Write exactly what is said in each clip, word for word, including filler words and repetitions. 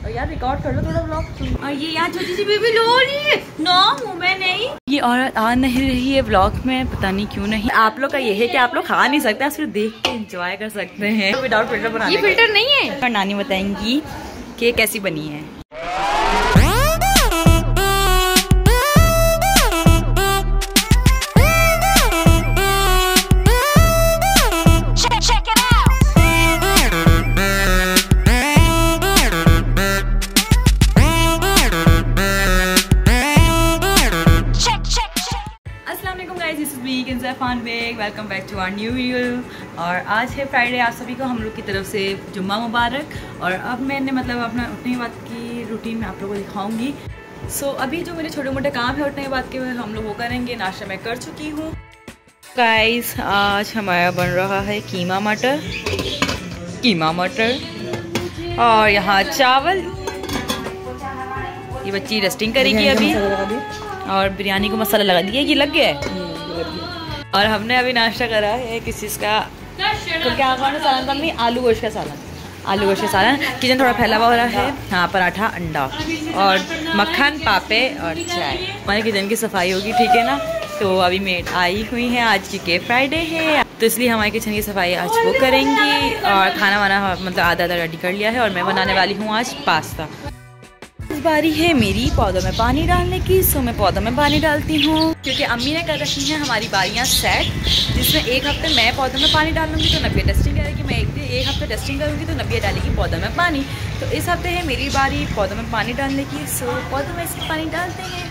और यार रिकॉर्ड कर लो थोड़ा व्लॉग। और ये यहाँ छोटी सी बेबी रो रही है। नो मुँह में नहीं, ये औरत आ नहीं रही है व्लॉग में, पता नहीं क्यों नहीं। आप लोग का ये है कि आप लोग खा नहीं सकते, आप सिर्फ देख के एंजॉय कर सकते हैं विदाउट फिल्टर बनाने। ये फिल्टर नहीं है। और नानी बताएंगी कि कैसी बनी है। Welcome back to our new video. और आज है फ्राइडे, आप सभी को हम लोग की तरफ से जुम्मा मुबारक। और अब मैंने मतलब अपना उठने के बाद की रूटीन में आप लोगों को दिखाऊंगी। सो so, अभी जो मेरे छोटे मोटे काम है उठने के बाद के हम लोग वो करेंगे। नाश्ता मैं कर चुकी हूँ गाइस। आज हमारा बन रहा है कीमा मटर, कीमा मटर और यहाँ चावल। ये बच्ची रेस्टिंग करेगी अभी और बिरयानी को मसाला लगा दिया। ये लग गया है। और हमने अभी नाश्ता करा है किस चीज़ का, तो क्या खाना सालन था मम्मी? आलू गोश्त का सालन, आलू गोश्त का सालन। किचन थोड़ा फैला हुआ हो रहा है। हाँ, पराठा, अंडा और मक्खन, पापे और चाय। हमारे किचन की सफाई होगी, ठीक है ना। तो अभी मेड आई हुई है आज की के फ्राइडे है, तो इसलिए हमारे किचन की सफाई आज वो करेंगी। और खाना वाना मतलब आधा आधा रेडी कर लिया है। और मैं बनाने वाली हूँ आज पास्ता। बारी है मेरी पौधों में पानी डालने की, सो मैं पौधों में पानी डालती हूँ क्योंकि अम्मी ने कर रखी हैं हमारी बारियाँ सेट, जिसमें एक हफ्ते मैं पौधों में पानी डालूंगी तो नबिया टेस्टिंग करेगी, मैं एक एक हफ्ते टेस्टिंग करूँगी तो नबिया डालेगी पौधों में पानी। तो इस हफ्ते है मेरी बारी पौधों में पानी डालने की, सो पौधों में इसमें पानी डालते हैं।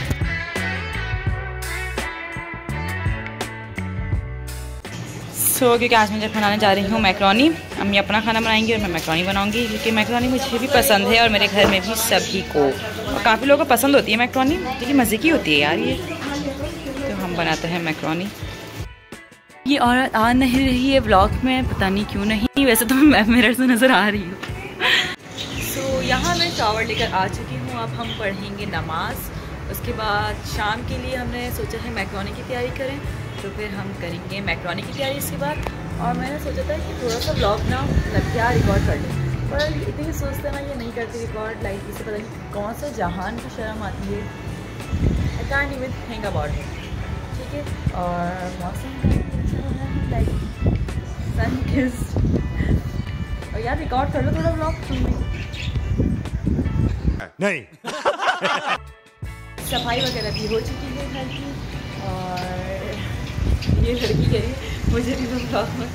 सो so, क्योंकि आज मैं जब बनाने जा रही हूँ मैक्रोनी, अम्मी अपना खाना बनाएंगी और मैं मैक्रोनी बनाऊंगी क्योंकि मैक्रोनी मुझे भी पसंद है और मेरे घर में भी सभी को, और काफ़ी लोगों को पसंद होती है मैक्रोनी, लेकिन मज़े की होती है यार ये। तो हम बनाते हैं मैक्रोनी। ये औरत आ नहीं रही है व्लॉग में, पता नहीं क्यों नहीं, वैसे तो मैं मिरर से नज़र आ रही हूँ। सो so, यहाँ मैं शावर लेकर आ चुकी हूँ। अब हम पढ़ेंगे नमाज, उसके बाद शाम के लिए हमने सोचा है मैक्रोनी की तैयारी करें, तो फिर हम करेंगे मैक्रोनी की तैयारी इसके बाद। और मैंने सोचा था कि थोड़ा सा ब्लॉग ना क्या रिकॉर्ड कर लें, पर इतनी सोचते ना ये नहीं करती रिकॉर्ड, लाइक इससे पता नहीं कौन सा जहान की शर्म आती है। I can't even think about it, ठीक है। और मौसम लाइक सन किस्ड। और यार रिकॉर्ड कर लो थोड़ा ब्लॉग तुम नहीं। सफाई वगैरह भी हो चुकी है घर की, और ये लड़की कह रही है मुझे भी तो ब्लॉग में।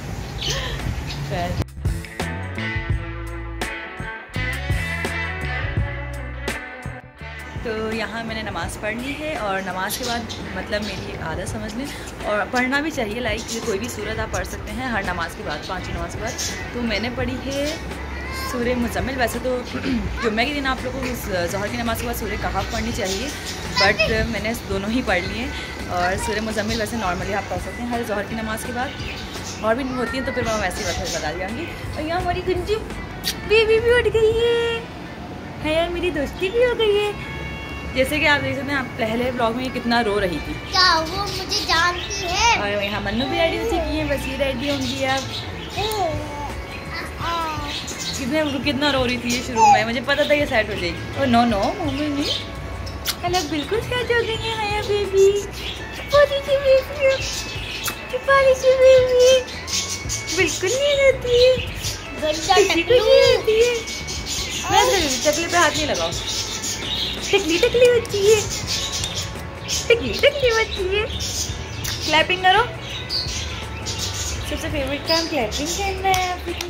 तो यहाँ मैंने नमाज़ पढ़ ली है, और नमाज के बाद मतलब मेरी एक आदत समझ लें, और पढ़ना भी चाहिए, लाइक कोई भी सूरत आप पढ़ सकते हैं हर नमाज के बाद, पाँचों नमाज के बाद। तो मैंने पढ़ी है सूरह मुज़म्मिल। वैसे तो जुम्मे के दिन आप लोगों को ज़ोहर की नमाज़ के बाद सूरह कहफ पढ़नी चाहिए, बट मैंने दोनों ही पढ़ लिए। और सूरह मुज़म्मिल वैसे नॉर्मली आप पढ़ सकते हैं हर ज़ोहर की नमाज़ के बाद, और भी होती है तो फिर मैं वैसे ही वक्त बता जाऊँगी। और यहाँ हमारी गुंजी बेबी भी उठ गई है, है यार मेरी दोस्ती भी हो गई है। जैसे कि आप देख सकते हैं, आप पहले ब्लॉग में कितना रो रही थी, क्या वो मुझे जानती है। और यहाँ मन्नू भी रेडी हो चुकी है, बस ये रेडी होंगी अब। कितने कितना रो रही थी ये शुरू में, मुझे पता था ये सेट हो जाएगी। और नो नो मम्मी नहीं, अलग बिल्कुल सेट हो गई है हाया बेबी, छोटी सी बेबी, छोटी सी बेबी, बिल्कुल नहीं रहती है, किसी को नहीं रहती है। टकली पे हाथ नहीं लगाओ, टकली टकली बच्ची है, टकली टकली बच्ची है। क्लैपिंग करो, सबसे फेवरेट काम क्लैपिंग करना है आपकी।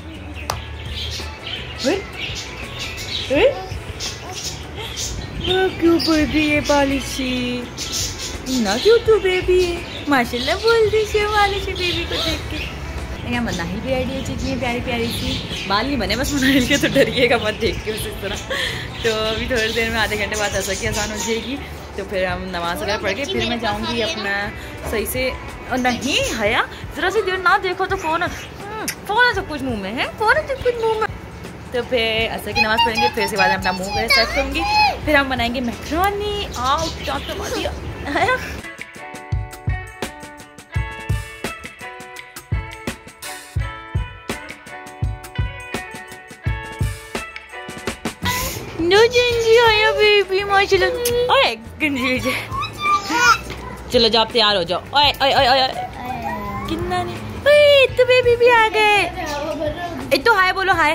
वो क्यों बेबी है पॉलिशी, ना क्यों तू बेबी है, माशाल्लाह बोल दी से पॉलिशी बेबी को देख के। यहाँ मनाही भी रेडी हो चुकी है प्यारी प्यारी सी, बाल नहीं बने बस मनाही के, तो डरिएगा मत देख के उस इस तरह। तो अभी थोड़ी देर में आधे घंटे बाद ऐसा की आसान हो जाएगी, तो फिर हम नमाज वगैरह पढ़ के फिर मैं जाऊँगी अपना सही से। और नहीं हया ज़रा सी देर ना देखो तो फ़ोन फ़ोन है सब कुछ मुँह में है, फ़ोन है सब कुछ मुँह में। तो फिर असर की नमाज़ पढ़ेंगे, फिर उसके बाद अपना मुँह वगैरह सेट करूँगी, फिर हम बनाएंगे मैक्रोनी। आओ चाट तो मार दिया है। नो जिंजी आया बेबी माशाल्लाह। ओए गंजी चलो जाओ आप तैयार हो जाओ। ओए ओए ओए ओए कितना ने ओए तो बेबी भी आ गए। ए तो हाय बोलो हाय।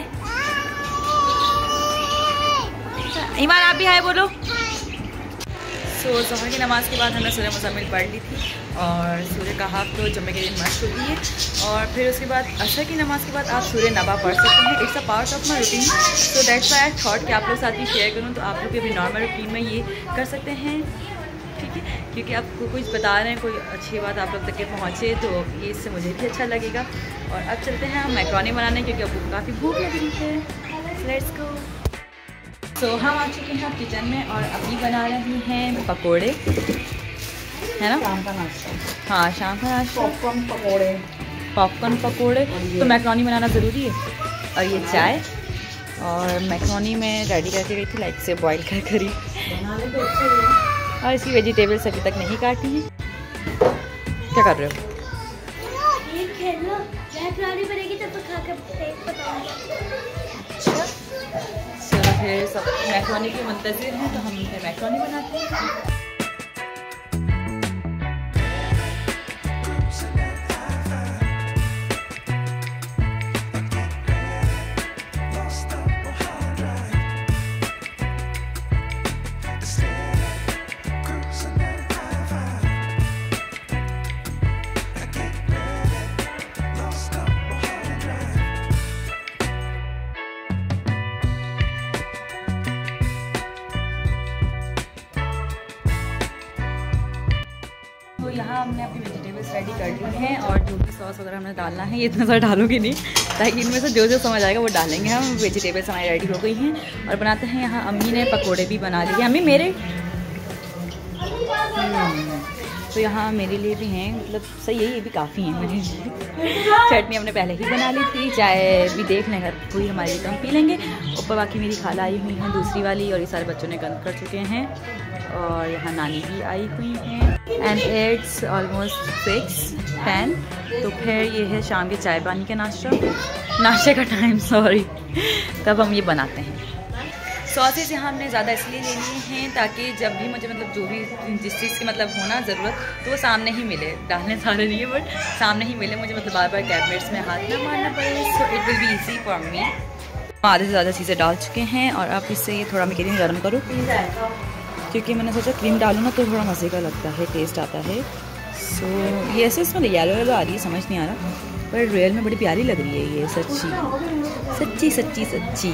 ईमान आप भी हाय बोलो। सो so, ज़ोहर की नमाज़ के बाद हमने सूरह मुज़म्मिल पढ़ ली थी और सूरह कहाफ तो जुम्मे के दिन मस्त होती है। और फिर उसके बाद असर की नमाज़ के बाद आप सूरह नबा पढ़ सकते हैं। It's a part of my routine, so that's why I thought कि आप लोग साथ ही शेयर करूँ तो आप लोग भी अपनी नॉर्मल रूटीन में ये कर सकते हैं, ठीक है। क्योंकि आपको कुछ बता रहे हैं, कोई अच्छी बात आप लोग तक के पहुँचे तो ये इससे मुझे भी अच्छा लगेगा। और अब चलते हैं हम मैक्रोनी बनाने, क्योंकि आपको काफ़ी भूख लग रही है। Let's go. सो so, हम आ चुके हैं किचन में और अभी बना रही हैं पकोड़े, है ना? शाम का नाश्ता। हाँ शाम का नाश्ता। पॉपकॉर्न पकोड़े। पॉपकॉर्न पकोड़े तो मैक्रोनी बनाना ज़रूरी है। और ये चाय और मैक्रोनी में रेडी करके गई थी, लाइक से बॉईल कर करी। और इसकी वेजिटेबल्स अभी तक नहीं काटी हैं। क्या कर रहे हो? चलो फिर सब मैक्रोनी के मुंतज़िर हैं तो हम फिर मैक्रोनी बनाते हैं। तो यहाँ हमने अपनी वेजिटेबल्स रेडी कर ली हैं और जो भी सॉस वगैरह हमने डालना है, ये इतना सारा डालूंगी नहीं ताकि इनमें से जो जो समझ आएगा वो डालेंगे हम। वेजिटेबल्स हमारी रेडी हो गई हैं और बनाते हैं। यहाँ अम्मी ने पकोड़े भी बना लिए। अम्मी मेरे तो यहाँ मेरे लिए भी हैं, मतलब सही है, ये भी काफ़ी हैं मेरे लिए। चटनी हमने पहले ही बना ली थी, चाय भी देख लेंगे पूरी हमारे लिए, तो हम पी लेंगे। ऊपर बाकी मेरी खाला आई हुई हैं दूसरी वाली, और ये सारे बच्चों ने गंद कर चुके हैं। और यहाँ नानी भी आई हुई हैं। And it's almost six ten. तो फिर ये है शाम के चाय पानी का नाश्ता, नाश्ते का टाइम सॉरी। तब हम ये बनाते हैं। सॉसेस यहाँ हमने ज़्यादा इसलिए ले लिए हैं ताकि जब भी मुझे मतलब जो भी जिस चीज़ की मतलब होना ज़रूरत तो वो सामने ही मिले। डालने सारे नहीं है बट सामने ही मिले, मुझे मतलब बार बार कैबिनेट्स में हाथ ना मारना पड़े। So it will be easy for me. आधे से ज़्यादा चीज़ें डाल चुके हैं और अब इससे ये थोड़ा मैं क्रीम गर्म करूँ, क्योंकि मैंने सोचा क्रीम डालूँ ना तो थोड़ा मज़े का लगता है, टेस्ट आता है। सो so, ये ऐसे इसमें येलो येलो आ रही है, समझ नहीं आ रहा, पर रियल में बड़ी प्यारी लग रही है ये, सच्ची सच्ची सच्ची सच्ची।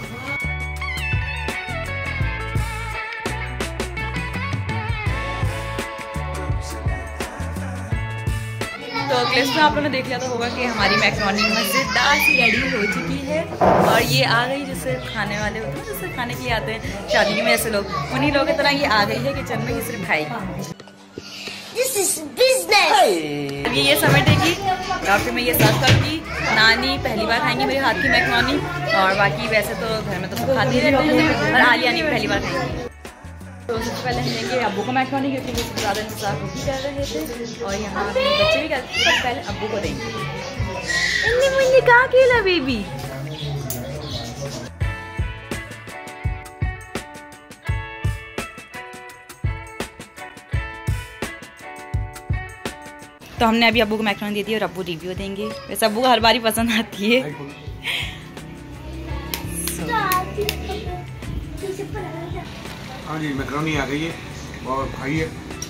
तो क्लिप्स में आप लोगों ने देख लिया तो होगा कि हमारी मैक्रोनी मज़ेदार सी रेडी हो चुकी है। और ये आ गई जिससे खाने वाले होते हैं, जिससे खाने के लिए आते हैं शादी में ऐसे लोग, उन्हीं लोगों की तरह ये आ गई है किचन में, ये सिर्फ खाएगी। This is business. अभी ये समेटेगी और फिर मैं ये सर्व करूँगी। नानी पहली बार खाएंगी मेरे हाथ की मैक्रोनी, और बाकी वैसे तो घर में तो सब खाते ही रहते हैं, और आलिया नहीं पहली बार खाएंगी। तो सबसे पहले हम लेंगे अब्बू को मैक्रोनी, क्योंकि वो सबसे ज़्यादा इंतजार वो भी कर रहे थे और यहाँ बच्चे भी कर, सब पहले अब्बू को देंगे। इन्नी मुन्नी कहाँ खेला बेबी। तो हमने अभी अब्बू को मैक्रोनी दे दी और अब्बू रिव्यू देंगे। वैसे अब्बू को हर बार ही पसंद आती है। हाँ जी मैक्रोनी आ गई है और खाइए,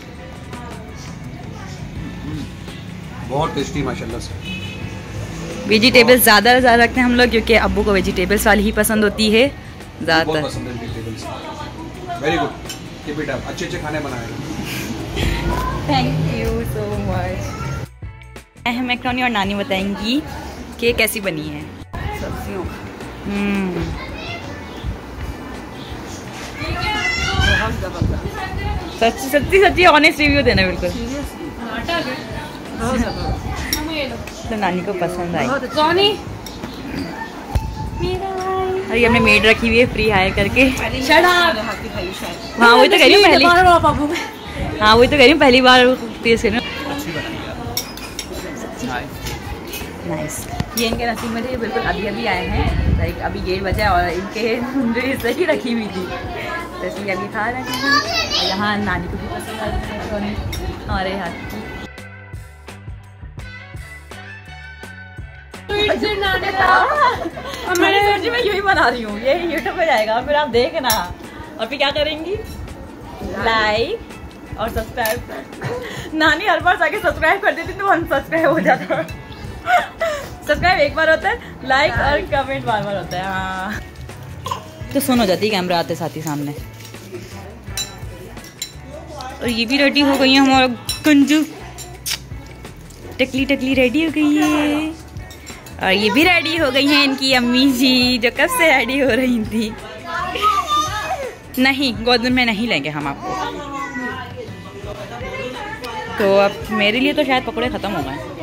बहुत टेस्टी माशाल्लाह से। वेजिटेबल्स ज़्यादा ज़्यादा रखते हैं हम लोग, क्योंकि अब्बू को वेजिटेबल्स वाली ही पसंद होती है ज़्यादातर। Very good, keep it up, अच्छे अच्छे खाने बनाए। Thank you so much. Macaroni और नानी बताएंगी कि कैसी बनी है। सब्जियों सच्ची सच्ची सच्ची ऑनेस्ट रिव्यू देना बिल्कुल। तो नानी को पसंद आई। और ये हमने मेड रखी हुई है फ्री हायर करके। हाँ वही तो कह रही हूँ पहली, हाँ वही तो कह रही हूँ पहली बार टेस्ट कर रही हूँ। नाइस। ये इनके नसीब में थे, बिल्कुल अभी अभी आए हैं, लाइक अभी डेढ़ बजे और इनके मुंडरी सही रखी हुई थी, तो इसलिए अभी खा रहे हैं। यहाँ नानी को भी पसंद आ रही है हमारे हाथ की। मैंने सोची मैं यही बना रही हूँ, ये यूट्यूब पे जाएगा, फिर आप देखना और फिर क्या करेंगी, लाइक और सब्सक्राइब। नानी हर बार जाके सब्सक्राइब कर देती तो अनसब्सक्राइब हो जाता। सब्सक्राइब एक बार होता है, लाइक और कमेंट बार बार होता है। हाँ तो सुन हो जाती है कैमरा आते साथ ही सामने। और ये भी रेडी हो गई है, हमारा कंजू टकली टकली रेडी हो गई है। और ये भी रेडी हो गई हैं इनकी अम्मी जी, जो कब से रेडी हो रही थी। नहीं, गोद में नहीं लेंगे हम आपको। तो अब मेरे लिए तो शायद पकौड़े खत्म हो गए।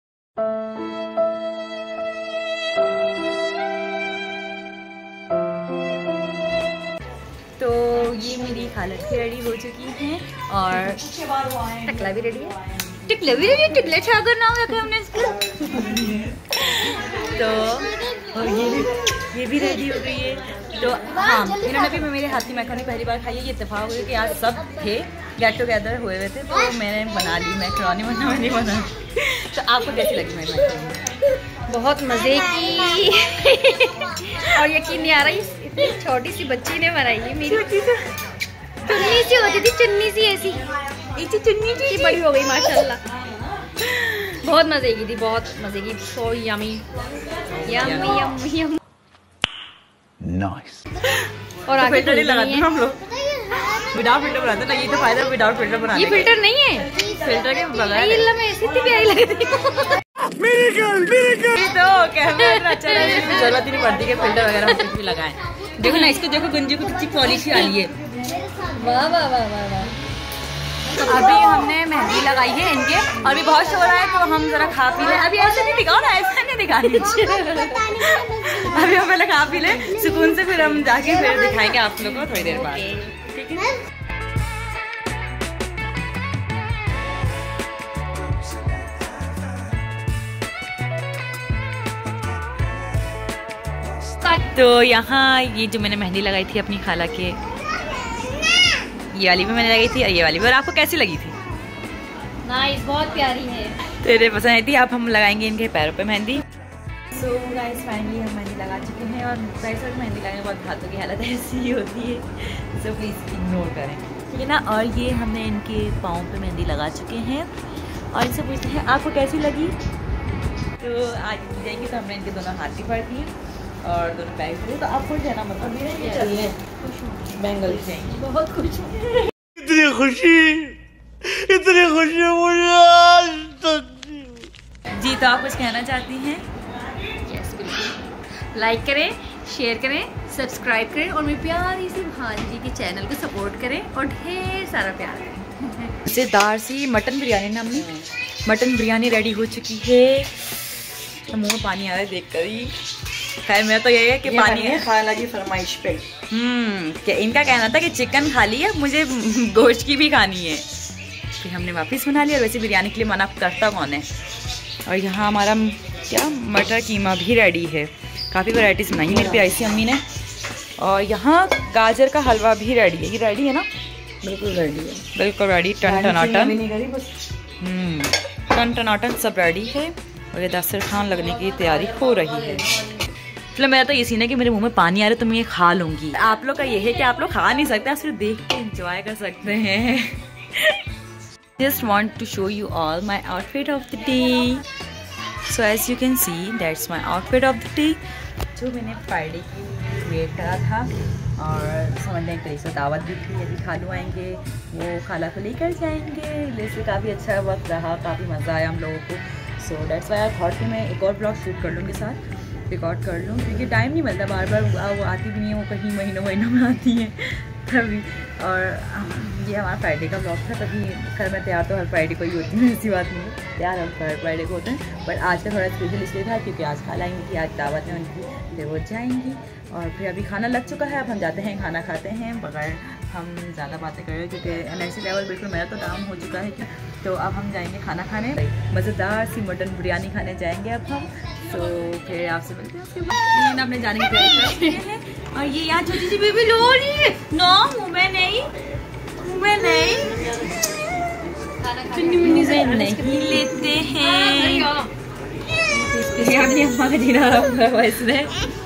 तो ये मेरी हालत भी रेडी हो चुकी है और टकला भी रेडी है। टिकले भी रेडी, टिकले छागर नाम रखा है हमने इसका। तो और ये भी ये भी रेडी हो गई है। तो हाँ, इन्होंने भी मेरे हाथ की मैक्रोनी पहली बार खाई है। ये इत्तेफाक हो गया कि आज सब थे, गेट टुगेदर हुए हुए थे, तो मैंने बना ली मैक्रोनी, वरना मैंने बना। तो आपको कैसी लगी मेरी मैक्रोनी? बहुत मजे की। और यकीन नहीं आ रहा इतनी छोटी सी बच्ची ने बनाई है। मेरी चुन्नी सी होती थी, चुन्नी सी ऐसी, इसी चुन्नी सी बड़ी हो गई माशाल्लाह। बहुत मजे की थी, बहुत मजे की। So yummy yummy yummy yummy nice. और आगे फिल्टर नहीं लगाते हम लोग, विदाउट फिल्टर बनाते ना। ये तो फायदा विदाउट फिल्टर बनाने। ये फिल्टर नहीं है, फिल्टर के बगैर नहीं, मैं ऐसी इतनी प्यारी लगती हूँ। तो कैमरा अच्छा है, जरूरत ही नहीं पड़ती कि फिल्टर वगैरह कुछ भी लगाएं। देखो ना इसको, देखो गंजी को कितनी पॉलिश आ रही है। वाह वाह वाह वाह वाह। अभी हमने मेहंदी लगाई है इनके, और भी बहुत शोर है तो हम जरा खा पी ले। अभी ऐसे नहीं दिखाओ ना, ऐसा नहीं दिखानी। अभी हम पहले खा पी ले सुकून से, फिर हम जाके फिर दिखाएंगे आप लोगों को थोड़ी देर बाद, ठीक है? तो यहाँ ये जो मैंने मेहंदी लगाई थी अपनी खाला के, ये वाली भी मैंने लगाई थी और ये वाली भी। और आपको कैसी लगी थी? नाइस, बहुत प्यारी है। तेरे पसंद आई थी। अब हम लगाएंगे इनके पैरों पे मेहंदी। सो गाइस फाइनली हम मेहंदी लगा चुके हैं, और गाइस मेहंदी लगाने के बाद हाथों की हालत ऐसी ही होती है, सो प्लीज़ इग्नोर करें, ठीक है ना। और ये हमने इनके पाँव पे मेहंदी लगा चुके हैं, और इनसे पूछते हैं आपको कैसी लगी। तो आज की जाएंगी तो हमने इनके दोनों हाथ भी पड़ दिए और दोनों पैर दिए। तो आप खुश है ना? मतलब चलिए बैंगल चाहिए, बहुत खुश हूँ। इतनी खुशी, इतनी खुशी मुझे। जी तो आप कुछ कहना चाहती हैं? यस बिल्कुल। लाइक करें, शेयर करें, सब्सक्राइब करें, और मेरी प्यारी सी भांजी के चैनल को सपोर्ट करें, और ढेर सारा प्यार करें। मज़ेदार सी मटन बिरयानी ना हमने मटन बिरयानी रेडी हो चुकी है। तो मुँह में पानी आ रहा है देख कर ही। खैर मेरा तो यही है कि पानी है खाने लगी फरमाइश पे। हम्म क्या इनका कहना था कि चिकन खा लिया, मुझे गोश्त की भी खानी है। फिर हमने वापस बना लिया। वैसे बिरयानी के लिए मना करता कौन है। और यहाँ हमारा क्या मटर कीमा भी रेडी है। काफ़ी वैरायटीज़ बनाई मेरी प्यारी सी अम्मी ने। और यहाँ गाजर का हलवा भी रेडी है। ये रेडी है ना? बिल्कुल रेडी है, बिल्कुल रेडी। टन टनाटन नहीं करी बस। हम्म टन टनाटन सब रेडी है। और ये दस्तरखान लगने की तैयारी हो रही है। मतलब मेरा तो ये सीन है कि मेरे मुंह में पानी आ रहा है तो मैं ये खा लूँगी। आप लोग का ये है कि आप लोग खा नहीं सकते, आप सिर्फ देख के एंजॉय कर सकते हैं। Just want to show you all my outfit of the day. So as you can see, that's my outfit of the day. जो मैंने फ्राइडे की वेट करा था, और समझने के लिए से दावत भी थी। यदि खालू आएंगे वो खाला को लेकर जाएंगे। जैसे काफ़ी अच्छा वक्त रहा, काफ़ी मज़ा आया हम लोगों को। So that's why I thought कि मैं एक और ब्लॉग शूट कर लूँगी, साथ रिकॉर्ड कर लूँ, क्योंकि टाइम नहीं मिलता। बार बार वो आती भी नहीं है, वो कहीं महीनों महीनों में आती है तभी। और ये हमारा फ्राइडे का ब्लॉग था, तभी खैर मैं तैयार तो हर फ्राइडे को ही होती हूँ, ऐसी बात नहीं है, तैयार हम हर फ्राइडे को होते हैं। बट आज का थोड़ा स्पेशल इसलिए था क्योंकि आज खा लाएंगी कि आज दावत है उनकी, फिर वो जाएंगी। और फिर अभी खाना लग चुका है, अब हम जाते हैं खाना खाते हैं बगैर हम ज़्यादा बातें कर रहे हैं क्योंकि एनर्जी लेवल बिल्कुल मेरा तो डाउन हो चुका है। तो अब हम जाएंगे खाना खाने, मज़ेदार सी मटन बिरयानी खाने जाएंगे अब हम। तो फिर आपसे मिलते हैं उसके बाद। अपने जाने की तैयारी है और ये यहाँ छोटी सी बेबी लो रही है। नो मुँह में नहीं, मुँह में नहीं, चुन्नी मुन्नी से नहीं लेते हैं। अपनी अम्मा का जीना रहा हुआ इसने।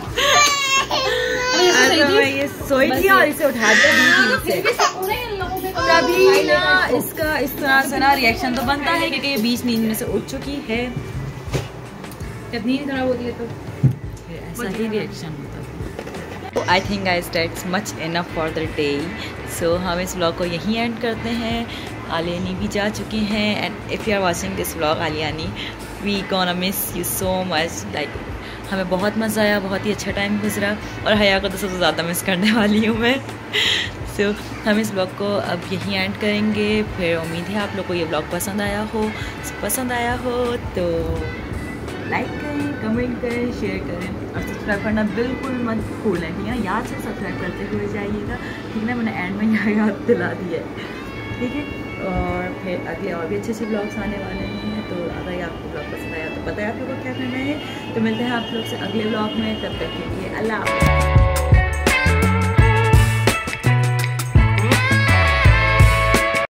ये सोई थी और इसे उठा दिया तभी ना इसका इस तरह से ना रिएक्शन तो बनता है क्योंकि ये बीच नींद में से उठ चुकी है। जब नींद खराब होती है तो ऐसा ही रिएक्शन होता है। तो I think guys that's much enough for the day. So हम इस व्लॉग को यहीं एंड करते हैं। आलियानी भी जा चुकी हैं and if you are watching this vlog आलियानी, we gonna miss you so much. Like हमें बहुत मज़ा आया, बहुत ही अच्छा टाइम गुजरा और हया को तो सबसे ज़्यादा मिस करने वाली हूँ मैं। सो so, हम इस ब्लॉग को अब यहीं एंड करेंगे। फिर उम्मीद है आप लोग को ये ब्लॉग पसंद आया हो। पसंद आया हो तो लाइक करें, कमेंट करें, शेयर करें और सब्सक्राइब करना बिल्कुल मत भूलें, ठीक है। याद से सब्सक्राइब करते हुए जाइएगा, ठीक है। मैंने एंड में यहाँ याद दिला दिया है, ठीक है। और फिर आगे और भी अच्छे अच्छे ब्लॉग्स आने वाले हैं। तो अगर आपको ब्लॉग पसंद आया तो पता है आप लोग को क्या करना है। तो मिलते हैं आप लोग से अगले ब्लॉग में, तब तक के लिए अल्लाह हाफ़िज़।